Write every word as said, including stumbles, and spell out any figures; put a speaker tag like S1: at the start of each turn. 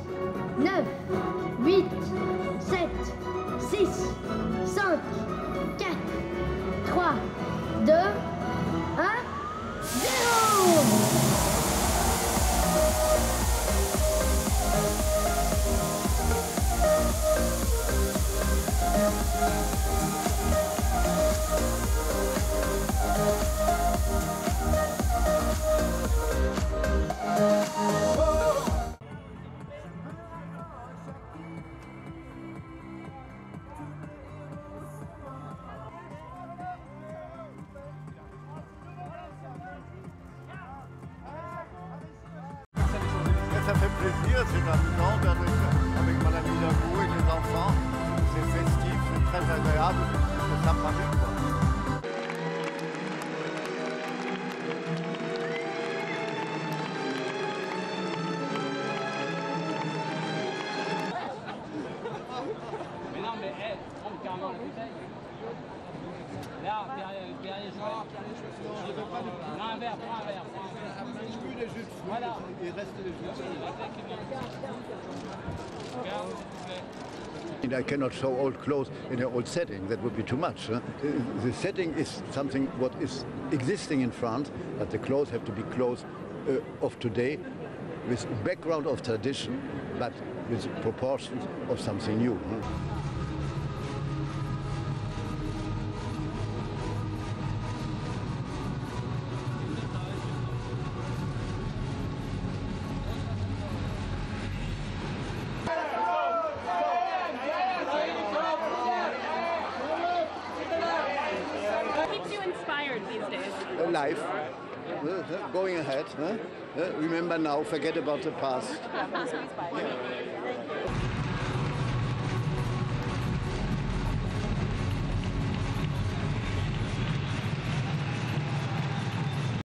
S1: neuf, huit, sept, six, cinq, quatre, trois, deux, un, zéro.
S2: Ça fait plaisir, c'est amusant avec, avec madame Hidalgo et les enfants. C'est festif, c'est très agréable, c'est sympathique, quoi.
S3: Mais non, mais hey, prends carrément la bouteille. Là, derrière, derrière les cheveux. Non, un verre, prends un verre.
S2: Plus les jus de fruits,
S3: voilà.
S2: Il reste les jus de fruits. I cannot show old clothes in an old setting, that would be too much. Huh? The setting is something what is existing in France, but the clothes have to be clothes uh, of today, with background of tradition, but with proportions of something new. Huh?
S4: These days?
S2: Uh, life, uh, going ahead. Huh? Uh, remember now, forget about the past.
S4: Yeah,